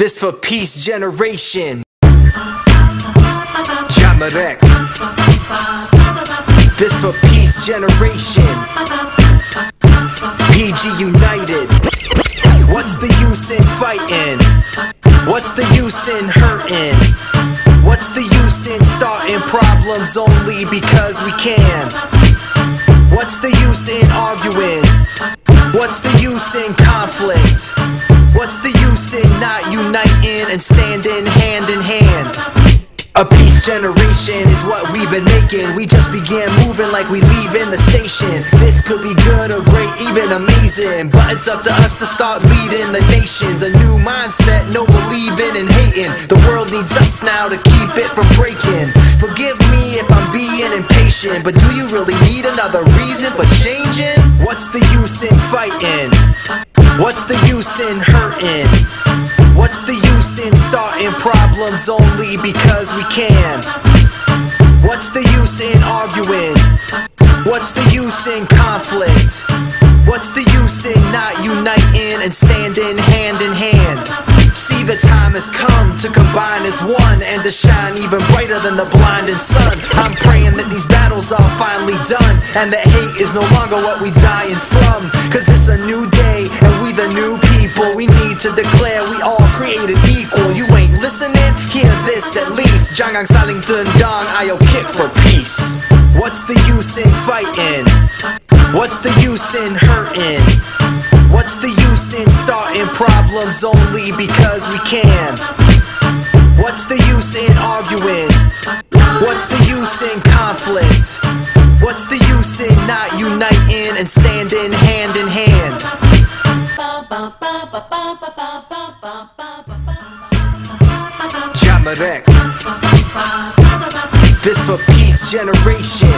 This for peace generation. Jamarek. This for peace generation. PG United. What's the use in fighting? What's the use in hurting? What's the use in starting problems only because we can? What's the use in arguing? What's the use in conflict? What's the use in not uniting and standing hand in hand? A peace generation is what we've been making. We just began moving like we leaving the station. This could be good or great, even amazing, but it's up to us to start leading the nations. A new mindset, no believing and hating. The world needs us now to keep it from breaking. Forgive me if I'm being impatient, but do you really need another reason for changing? What's the use in fighting? What's the use in hurting? What's the use in starting problems only because we can? What's the use in arguing? What's the use in conflict? What's the use in not uniting and standing hand in hand? See, the time has come to combine as one and to shine even brighter than the blinding sun. I'm praying that these battles are finally done and that hate is no longer what we dying from. Cause it's a new day and we the new people. We need to declare we all created equal. You ain't listening? Hear this at least. Jangan saling tendang, ayo kick for peace. What's the use in fighting? What's the use in hurting? What's the use in starting problems only because we can? What's the use in arguing? What's the use in conflict? What's the use in not uniting and standing hand in hand? Jamarek. This for peace generation.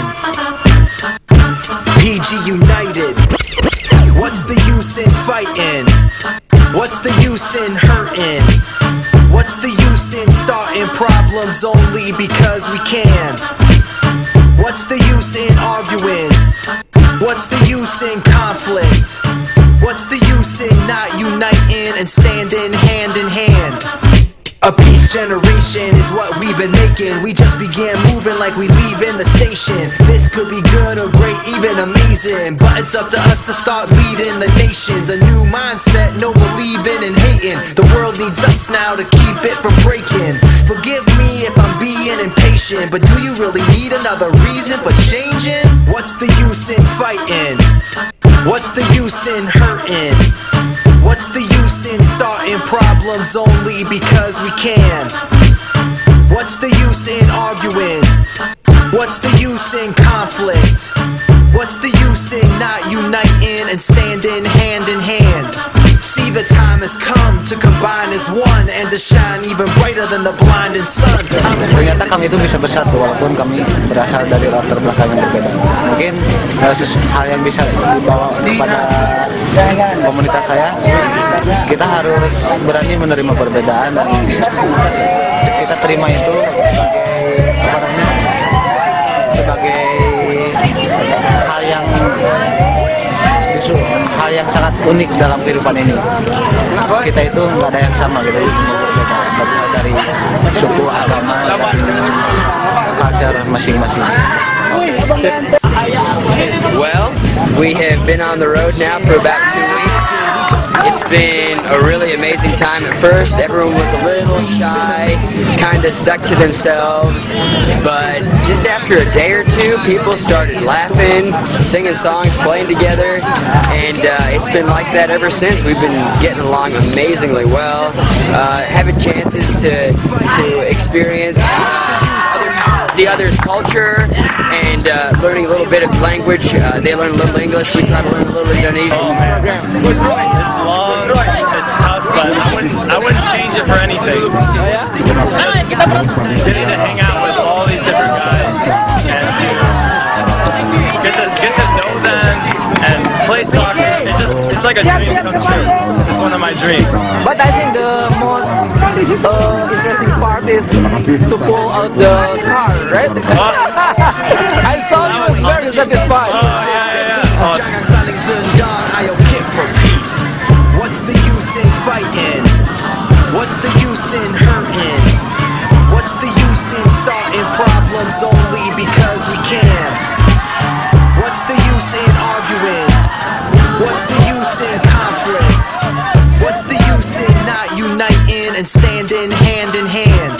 PG United. What's the use in fighting? What's the use in hurting? What's the use in starting problems only because we can? What's the use in arguing? What's the use in conflict? What's the use in not uniting and standing hand in hand? A peace generation is what we've been making. We just began moving like we leaving the station. This could be good or great, even amazing, but it's up to us to start leading the nations. A new mindset, no believing and hating. The world needs us now to keep it from breaking. Forgive me if I'm being impatient, but do you really need another reason for changing? What's the use in fighting? What's the use in hurting? What's the use in starting problems only because we can? What's the use in arguing? What's the use in conflict? What's the use in not uniting and standing hand in hand? See, the time has come to combine as one and to shine even brighter than the blinding sun. Ternyata kami itu bisa bersatu walaupun kami berasal dari latar belakang yang berbeda. Mungkin hal yang bisa dibawa kepada komunitas saya, kita harus berani menerima perbedaan dan kita terima itu sebagai hal yang sangat unik dalam kehidupan ini. Kita itu nggak ada yang sama gitu, semua berbeda dari suku, agama, dan culture masing-masing. Well, we have been on the road now for about 2 weeks. It's been a really amazing time. At first, everyone was a little shy, kind of stuck to themselves, but just after a day or two, people started laughing, singing songs, playing together, and it's been like that ever since. We've been getting along amazingly well, having chances to experience the other's culture and learning a little bit of language. They learn a little English, we try to learn a little Indonesian. It's long, it's tough, but I wouldn't change it for anything. Just getting to hang out with all these different guys and to get to know them and play soccer. It's like a dream come true. It's one of my dreams. But I think the most interesting part is to pull out the car, right? I thought it was very satisfied. Jangan saling tendang, ayo kick for peace. What's the use in fighting? What's the stand and standing hand in hand.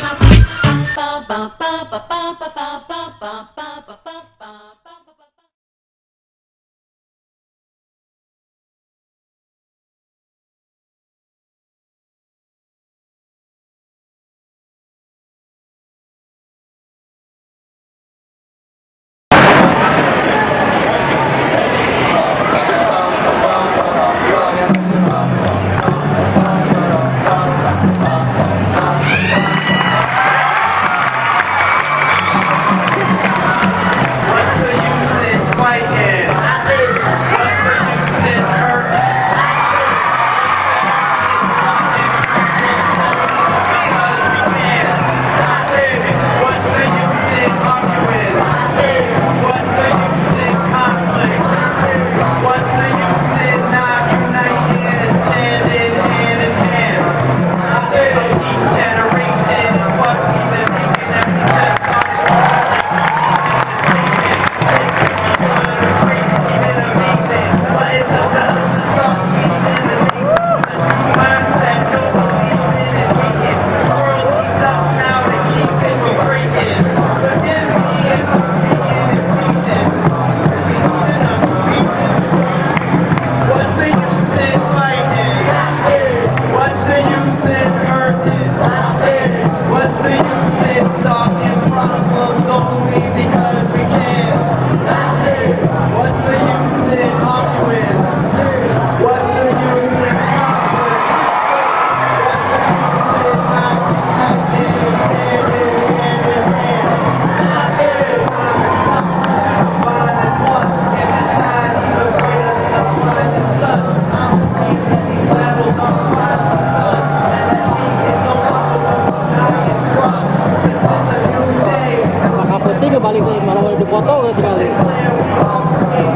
Balik lagi malah dipoto sekali.